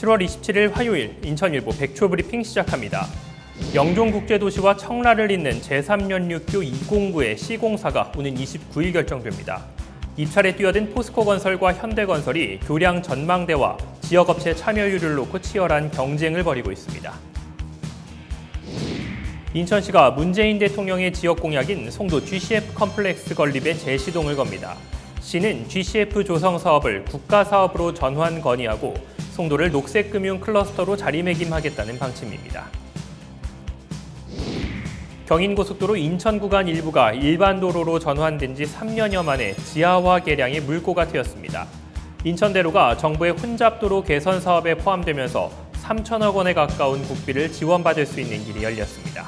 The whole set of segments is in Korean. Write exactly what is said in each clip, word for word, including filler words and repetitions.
칠월 이십칠일 화요일 인천일보 백초 브리핑 시작합니다. 영종국제도시와 청라를 잇는 제삼 연륙교 이공구의 시공사가 오는 이십구일 결정됩니다. 입찰에 뛰어든 포스코건설과 현대건설이 교량 전망대와 지역업체 참여율을 놓고 치열한 경쟁을 벌이고 있습니다. 인천시가 문재인 대통령의 지역 공약인 송도 지씨에프 컴플렉스 건립에 재시동을 겁니다. 시는 지씨에프 조성 사업을 국가사업으로 전환 건의하고 송도를 녹색금융 클러스터로 자리매김하겠다는 방침입니다. 경인고속도로 인천 구간 일부가 일반 도로로 전환된 지 삼 년여 만에 지하화 개량의 물꼬가 트였습니다. 인천대로가 정부의 혼잡도로 개선 사업에 포함되면서 삼천억 원에 가까운 국비를 지원받을 수 있는 길이 열렸습니다.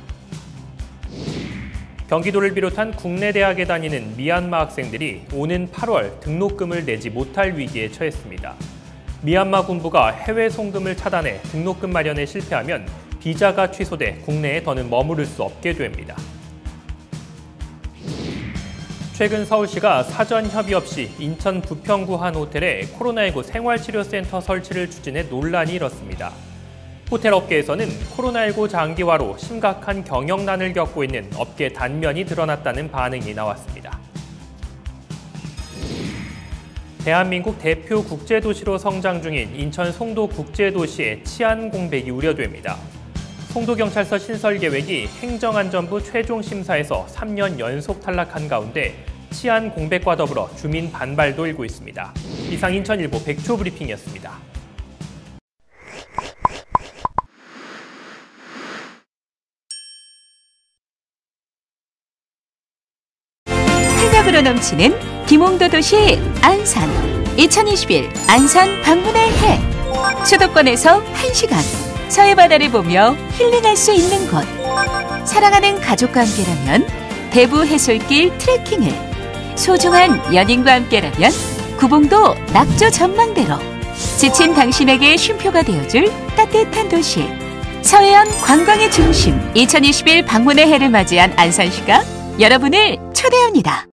경기도를 비롯한 국내 대학에 다니는 미얀마 학생들이 오는 팔월 등록금을 내지 못할 위기에 처했습니다. 미얀마 군부가 해외 송금을 차단해 등록금 마련에 실패하면 비자가 취소돼 국내에 더는 머무를 수 없게 됩니다. 최근 서울시가 사전 협의 없이 인천 부평구 한 호텔에 코로나십구 생활치료센터 설치를 추진해 논란이 일었습니다. 호텔 업계에서는 코로나십구 장기화로 심각한 경영난을 겪고 있는 업계 단면이 드러났다는 반응이 나왔습니다. 대한민국 대표 국제도시로 성장 중인 인천 송도 국제도시의 치안 공백이 우려됩니다. 송도경찰서 신설 계획이 행정안전부 최종 심사에서 삼 년 연속 탈락한 가운데 치안 공백과 더불어 주민 반발도 일고 있습니다. 이상 인천일보 백초 브리핑이었습니다. 활력으로 넘치는 김홍도 도시 안산. 이천이십일 안산 방문의 해. 수도권에서 한 시간. 서해바다를 보며 힐링할 수 있는 곳. 사랑하는 가족과 함께라면 대부 해솔길 트레킹을, 소중한 연인과 함께라면 구봉도 낙조 전망대로, 지친 당신에게 쉼표가 되어줄 따뜻한 도시. 서해안 관광의 중심 이천이십일 방문의 해를 맞이한 안산시가 여러분을 초대합니다.